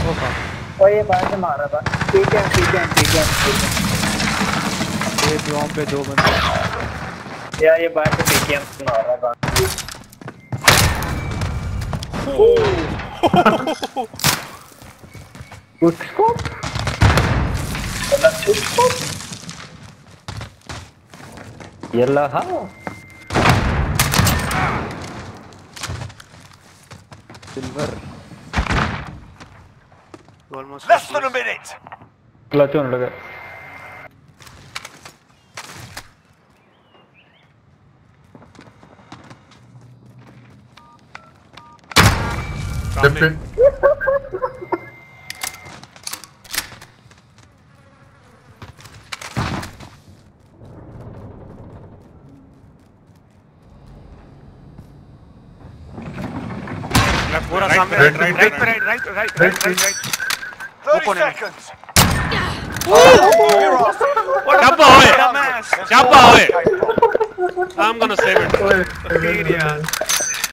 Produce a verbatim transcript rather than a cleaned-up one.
वो कहाँ? वो ये बाहर से मार रहा था। ठीक है ठीक है ठीक है ठीक है। ये ड्रॉम पे दो बंदे। यार ये बाहर से पीकेएम मार रहा था। Good scope. मतलब स्कोप। येला हाँ। Silver. Almost. Less than a minute. Clutch होने लगा। Coming. Left, पूरा right, सामने right, right right, right right right right right right right. thirty Open it. seconds. What डब्बा होए? डब्बा होए. I'm gonna save it. Idiot.